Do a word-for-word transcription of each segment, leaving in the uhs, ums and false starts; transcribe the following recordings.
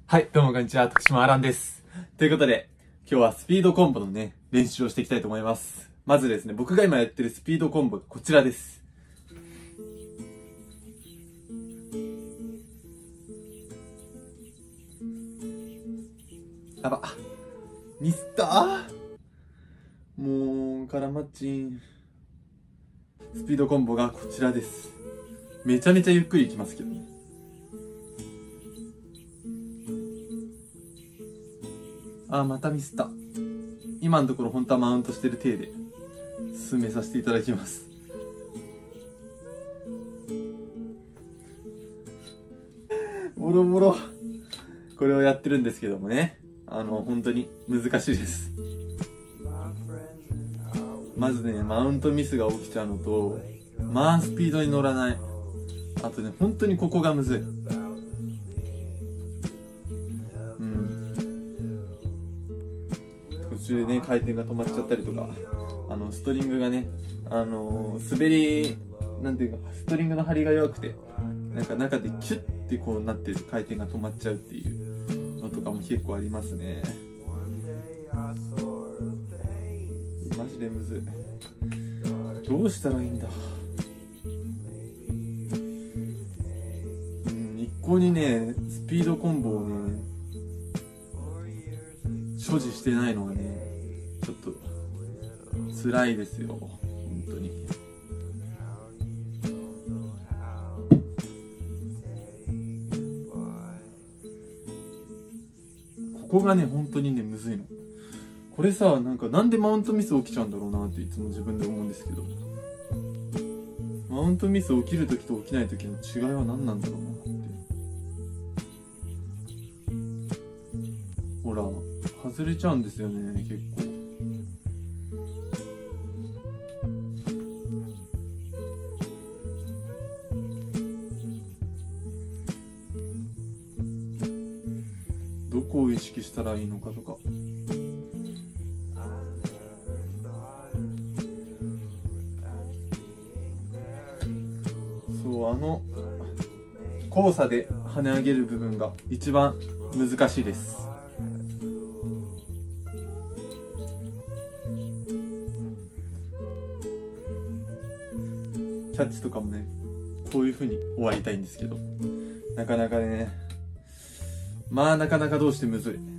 はい、どうもこんにちは。徳島アランです。ということで、今日はスピードコンボのね、練習をしていきたいと思います。まずですね、僕が今やってるスピードコンボがこちらです。やば。ミスったー。もう、カラマッチン。スピードコンボがこちらです。めちゃめちゃゆっくりいきますけどね。あー、またミスった。今のところ本当はマウントしてる体で進めさせていただきます。ボロボロ。これをやってるんですけどもね。あの、本当に難しいです。まずね、マウントミスが起きちゃうのと、まあスピードに乗らない。あとね、本当にここがむずい。途中でね、回転が止まっちゃったりとか、あのストリングがね、あのー、滑りなんていうか、ストリングの張りが弱くて、なんか中でキュッてこうなって回転が止まっちゃうっていうのとかも結構ありますね。マジでむずい。どうしたらいいんだ。うん、一向にね、スピードコンボをね所持してないのがね、ちょっと辛いですよ、本当に。ここがね、本当にね、むずいの。これさ、なんかなんでマウントミス起きちゃうんだろうなっていつも自分で思うんですけど、マウントミス起きるときと起きないときの違いは何なんだろうなって。ほら、外れちゃうんですよね、結構。どこを意識したらいいのかとか。そう、あの交差で跳ね上げる部分が一番難しいです。キャッチとかもね、こういう風に終わりたいんですけど、なかなかね、まあなかなかどうしてむずい。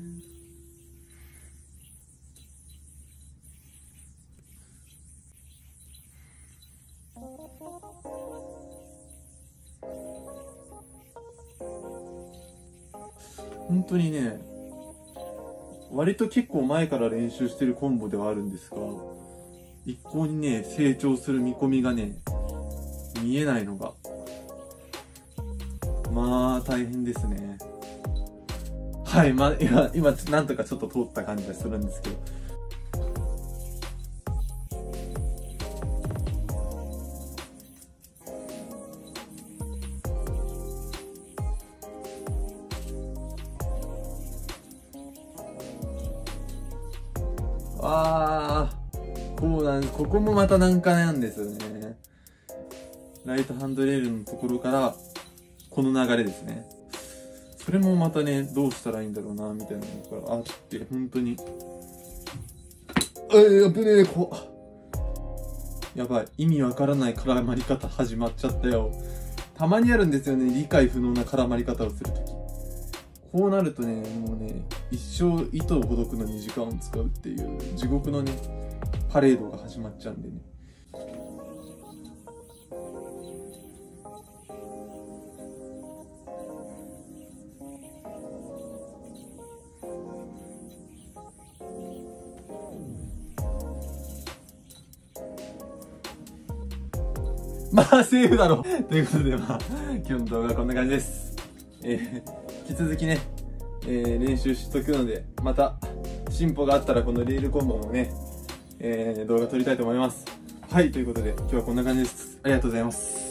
本当にね、割と結構前から練習してるコンボではあるんですが、一向にね、成長する見込みがね、見えないのが、まあ大変ですね。はい、まあ今、今、なんとかちょっと通った感じがするんですけど。あー、こうなんです。ここもまた難関なんですよね。ライトハンドレールのところから、この流れですね。それもまたね、どうしたらいいんだろうな、みたいなのがあって、本当に。えー、やぶねえ、こう。やばい。意味わからない絡まり方始まっちゃったよ。たまにあるんですよね、理解不能な絡まり方をするとき。こうなるとね、もうね、一生糸をほどくのに時間を使うっていう地獄のね、パレードが始まっちゃうんでね。まあ、セーフだろうということで、まあ、今日の動画はこんな感じです。えー、引き続きね、えー、練習しとくので、また進歩があったらこのレールコンボもね、えー、動画撮りたいと思います。はい、ということで今日はこんな感じです。ありがとうございます。